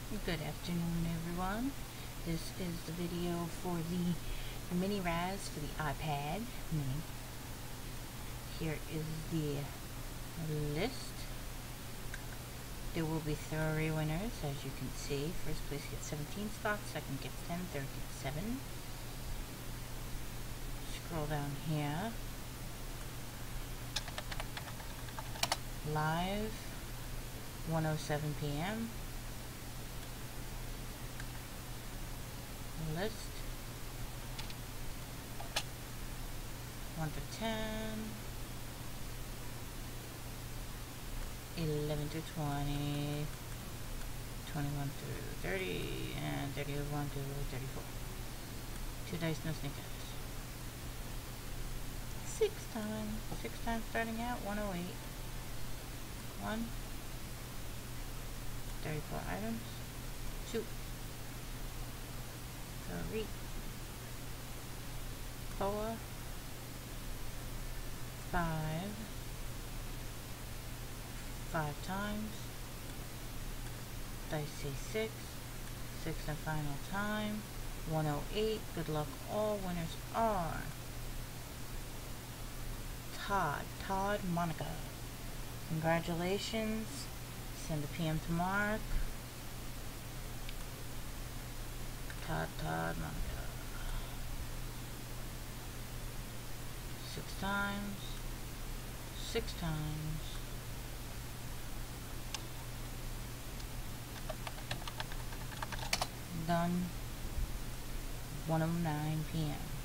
Good afternoon, everyone. This is the video for the mini Raz for the iPad mini. Here is the list. There will be 3 winners, as you can see. First place gets 17 spots, second gets 10, third gets 7. Scroll down here. Live, 1:07 p.m. List 1 to 10, 11 to 20, 21 to 30, and 31 to 34. 2 dice, no sneakers. 6 times starting out 108. 1, 34 items. 2, 3, 4, 5 times. Dice say 6 and final time. 108. Good luck. All winners are Todd Monica. Congratulations. Send a PM to Mark. Todd Monica. 6 times. 6 times. Done. 1:09 p.m.